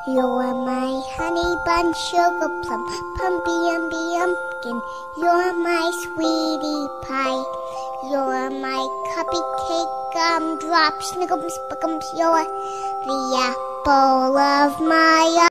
You're my honey bun, sugar plum, pumpy umby umpkin. You're my sweetie pie. You're my cupcake, gumdrop, snickums, spickums. You're the apple of my eye.